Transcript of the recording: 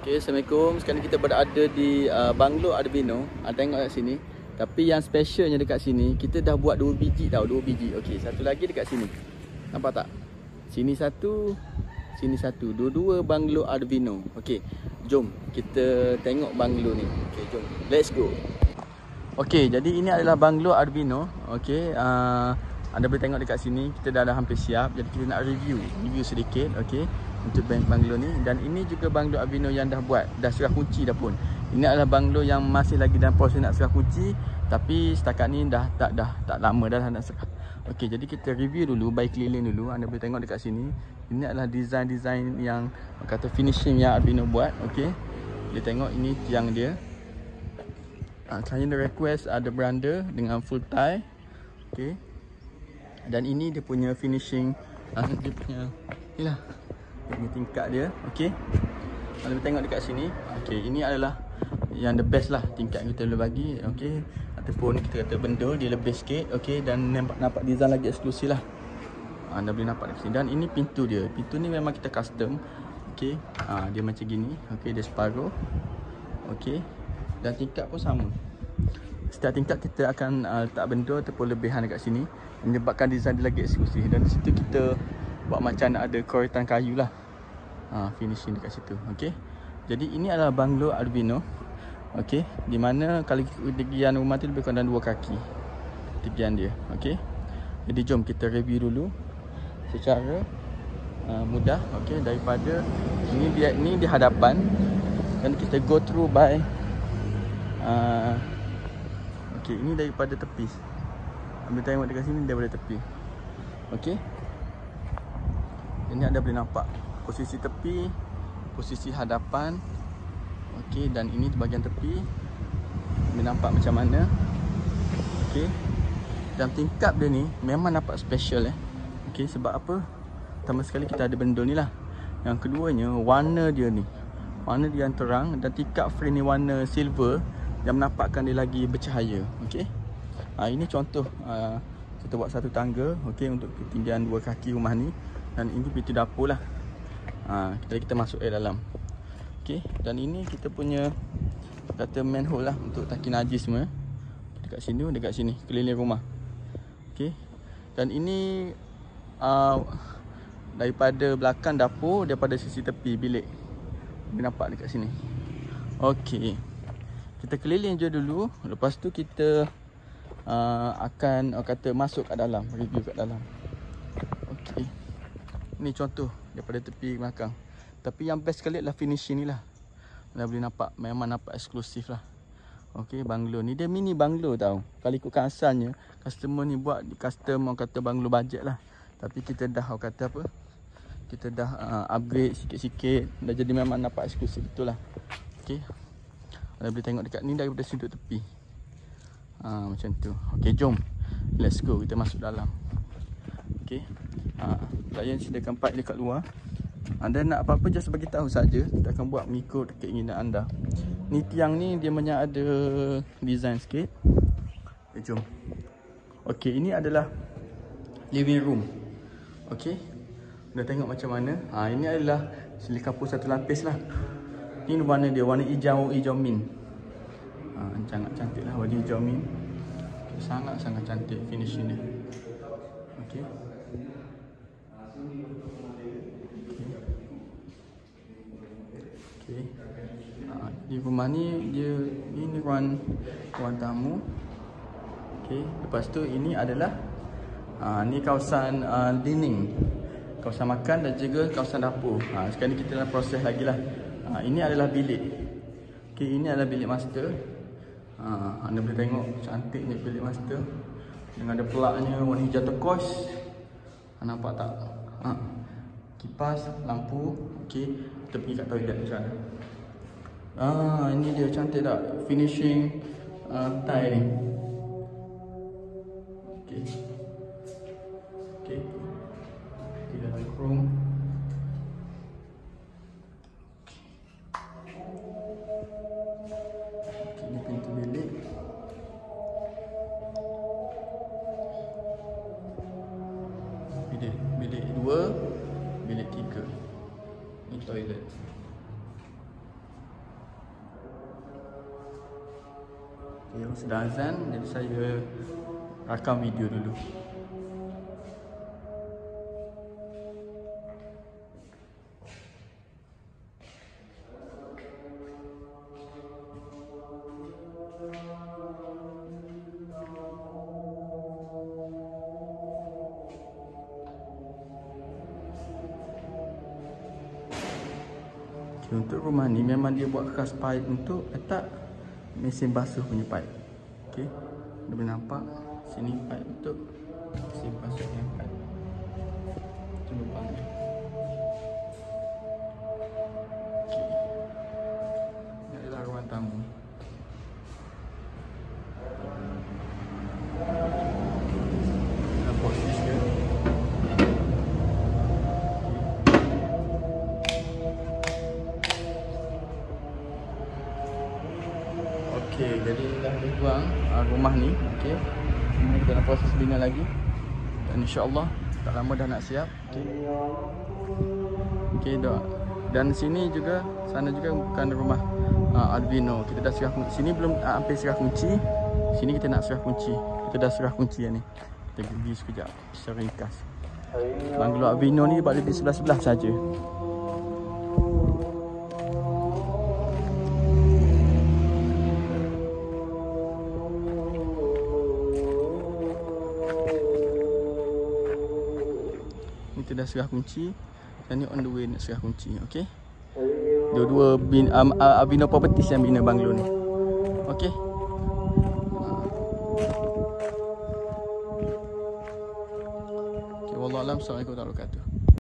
Okay, Assalamualaikum. Sekarang kita berada di Banglo Ardvino. Tengok kat sini. Tapi yang specialnya dekat sini, kita dah buat 2 biji tau, 2 biji. Okey, satu lagi dekat sini. Nampak tak? Sini satu, sini satu. Dua-dua Banglo Ardvino. Okey, jom kita tengok banglo ni. Okey, jom. Let's go. Okey, jadi ini adalah Banglo Ardvino. Okey, anda boleh tengok dekat sini. Kita dah hampir siap. Jadi kita nak review sedikit. Okey, untuk banglo ni. Dan ini juga Banglo Ardvino yang dah buat, dah serah kunci dah pun. Ini adalah banglo yang masih lagi dalam proses nak serah kunci, tapi setakat ni dah tak lama dah nak serah. Okey, jadi kita review dulu, by keliling dulu. Anda boleh tengok dekat sini. Ini adalah design yang kata finishing yang Ardvino buat. Okey, boleh tengok ini tiang dia. Client request ada beranda dengan full tie. Okey, dan ini dia punya finishing, dia punya inilah ini tingkat dia. Okey, anda boleh tengok dekat sini. Okey, ini adalah yang the best lah tingkat kita boleh bagi. Okey, ataupun kita kata benda dia lebih sikit. Okey, dan nampak design lagi eksklusif lah. Anda boleh nampak dekat sini. Dan ini pintu dia. Pintu ni memang kita custom. Okey, dia macam gini. Okey, dia separuh. Okey, dan tingkat pun sama. Setiap tingkat kita akan letak benda ataupun lebihan dekat sini, menyebabkan design dia lagi eksklusif. Dan di situ kita buat macam ada koretan kayu lah, finishing dekat situ. Okey, jadi ini adalah Banglo Ardvino. Okey, di mana kalau ketinggian rumah tu lebih kurang 2 kaki ketinggian dia. Okey, jadi jom kita review dulu secara mudah. Okey, daripada ini di hadapan, dan kita go through by okey, ini daripada tepi. Ambil tengok dekat sini daripada tepi. Okey, ini anda boleh nampak posisi tepi, posisi hadapan. Okey, dan ini bahagian tepi. Boleh nampak macam mana. Okey, dan tingkap dia ni memang nampak special Okey, sebab apa? Pertama sekali kita ada benda ni lah. Yang keduanya, warna dia ni, warna dia yang terang, dan tingkap frame ni warna silver yang menampakkan dia lagi bercahaya. Okey, ini contoh kita buat satu tangga. Okey, untuk ketinggian 2 kaki rumah ni. Dan ini pintu dapur lah. Kita masuk dalam. Okey, dan ini kita punya kata manhole lah untuk tangki najis semua. Dekat sini keliling rumah. Okey, dan ini daripada belakang dapur, daripada sisi tepi bilik. Boleh nampak dekat sini. Okey, kita keliling je dulu. Lepas tu kita akan kata masuk kat dalam, review kat dalam. Okey, ni contoh daripada tepi belakang. Tapi yang best sekali adalah finishing ni lah. Anda boleh nampak, memang nampak eksklusif lah. Okey, banglo ni dia mini banglo tau. Kalau ikutkan asalnya, customer ni buat di custom, orang kata banglo budget lah. Tapi kita dah, orang kata apa, kita dah upgrade sikit-sikit. Dah jadi memang nampak eksklusif betul lah. Okey, anda boleh tengok dekat ni daripada sudut tepi. Macam tu. Okey, jom, let's go, kita masuk dalam. Okey, klien sediakan pipe dekat luar. Anda nak apa-apa just bagi tahu saja, kita akan buat mengikut keinginan anda. Ni tiang ni dia banyak ada design sikit. Okay, jom. Okey, ini adalah living room. Okey, anda tengok macam mana. Ini adalah sili kapur satu lapis lah. Ini warna dia, warna hijau mint. Sangat cantik lah warna hijau mint. Sangat-sangat cantik finishing dia. Okey, di rumah ni dia ini ruang tamu. Okey, lepas tu ini adalah ni kawasan dining, kawasan makan dan juga kawasan dapur. Sekarang ni kita dalam proses lagi lah. Ini adalah bilik. Okey, ini adalah bilik master. Anda boleh tengok cantiknya bilik master dengan ada pelaknya warna hijau turquoise. Nampak tak? Kipas, lampu. Okey, kita pergi kat toilet macam mana. Ini dia, cantik tak finishing tile ni. Okey, kita dalam chrome. Ini pintu bilik. Bilik 2, bilik 3. Ini toilet. Okay, sudah azan, jadi saya rakam video dulu. Okay, untuk rumah ni memang dia buat khas pipe untuk letak mesin basuh punya pipe. Okay, anda boleh nampak sini pipe untuk mesin basuh punya pipe. Itu lubangnya. Okay, ini adalah ruang tamu. Nampak sini ke? Okey, jadi dah dibuang rumah ni. Okey, ini kita dalam proses bina lagi dan insya-Allah tak lama dah nak siap. Okey. Okey dah. Dan sini juga, sana juga bukan rumah Albino. Kita dah serah kunci. Sini belum hampir serah kunci. Sini kita nak serah kunci. Kita dah serah kunci yang ni. Kita pergi sekejap secara ringkas. Banglo Albino ni buat lebih sebelah-sebelah saja. Kita dah serah kunci dan ni on the way nak serah kunci. Okey, dua-dua Albino Properties yang bina banglo ni. Okey, wallahu alam. Assalamualaikum warahmatullahi wabarakatuh.